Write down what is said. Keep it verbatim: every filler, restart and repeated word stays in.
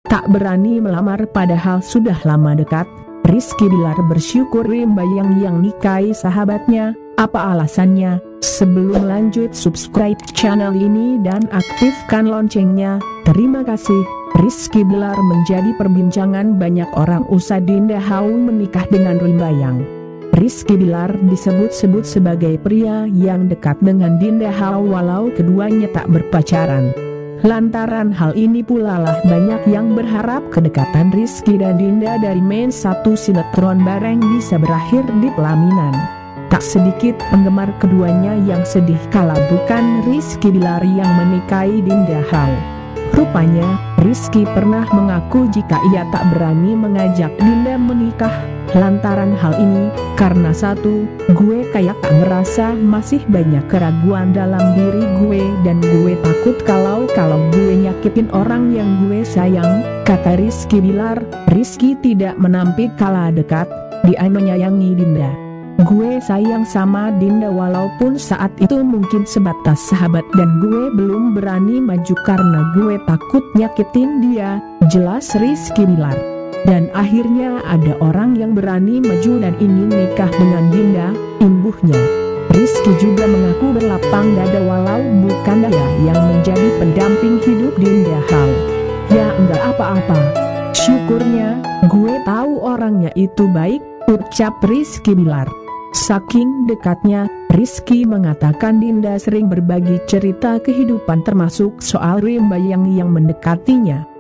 tak berani melamar padahal sudah lama dekat. Rizky Bilar bersyukur Rimba yang yang nikahi sahabatnya. Apa alasannya? Sebelum lanjut, subscribe channel ini dan aktifkan loncengnya. Terima kasih. Rizky Bilar menjadi perbincangan banyak orang usai Dinda Hau menikah dengan Rimba Yang. Rizky Bilar disebut-sebut sebagai pria yang dekat dengan Dinda Hau walau keduanya tak berpacaran. Lantaran hal ini pula lah banyak yang berharap kedekatan Rizky dan Dinda dari main satu sinetron bareng bisa berakhir di pelaminan. Tak sedikit penggemar keduanya yang sedih kala bukan Rizky Bilar yang menikahi Dinda Hau. Rupanya, Rizky pernah mengaku jika ia tak berani mengajak Dinda menikah. Lantaran hal ini, karena satu, gue kayak tak ngerasa masih banyak keraguan dalam diri gue dan gue takut kalau-kalau gue nyakitin orang yang gue sayang, kata Rizky Bilar. Rizky tidak menampik kala dekat, dia menyayangi Dinda. Gue sayang sama Dinda walaupun saat itu mungkin sebatas sahabat dan gue belum berani maju karena gue takut nyakitin dia, jelas Rizky Bilar. Dan akhirnya ada orang yang berani maju dan ingin nikah dengan Dinda, imbuhnya. Rizky juga mengaku berlapang dada walau bukan dia yang menjadi pendamping hidup Dinda Hau. Ya enggak apa-apa. Syukurnya, gue tahu orangnya itu baik, ucap Rizky Bilar. Saking dekatnya, Rizky mengatakan Dinda sering berbagi cerita kehidupan termasuk soal Rimba yang yang mendekatinya.